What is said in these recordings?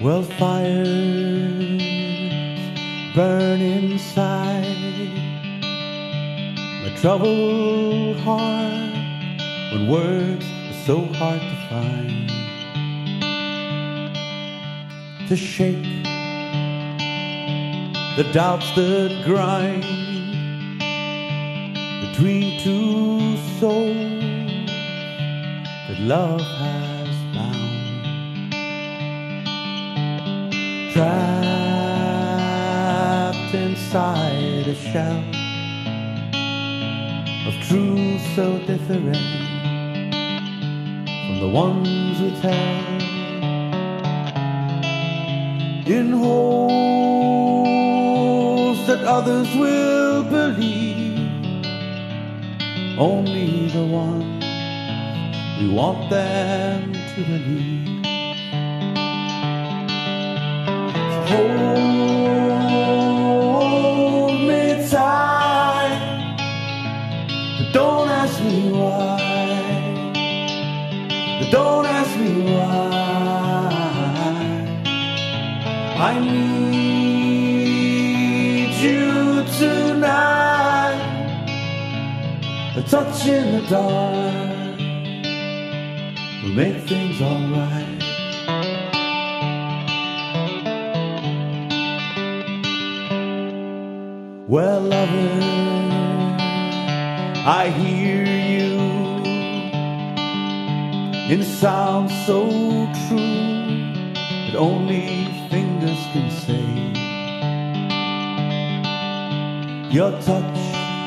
Well, fires burn inside my troubled heart when words are so hard to find, to shake the doubts that grind between two souls that love has bound. Trapped inside a shell of truths so different from the ones we tell, in hopes that others will believe only the ones we want them to believe. Hold me tight, but don't ask me why. But don't ask me why. I need you tonight. A touch in the dark will make things alright. Well, lover, I hear you in sound so true that only fingers can say. Your touch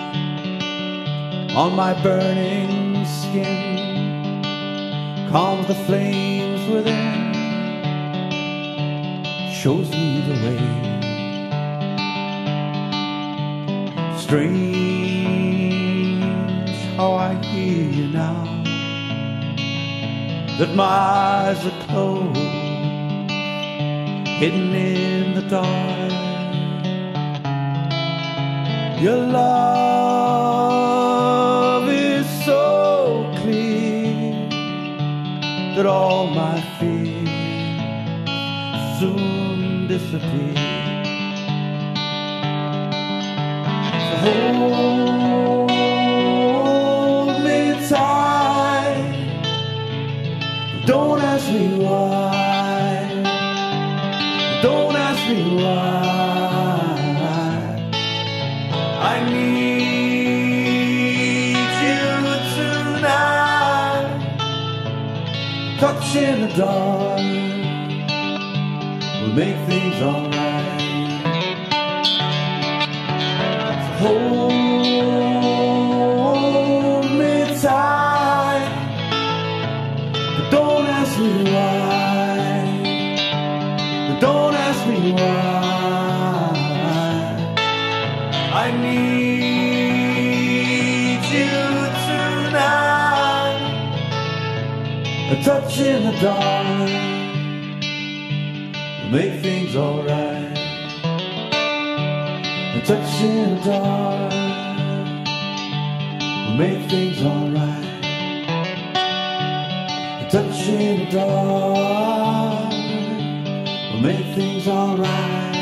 on my burning skin calms the flames within, shows me the way. Strange how I hear you now, that my eyes are closed, hidden in the dark. Your love is so clear that all my fears soon disappear. Hold me tight, don't ask me why. Don't ask me why. I need you tonight. Touch in the dark will make things alright. Hold me tight, but don't ask me why. But don't ask me why. I need you tonight. A touch in the dark will make things alright. A touch in the dark will make things alright. A touch in the dark will make things alright.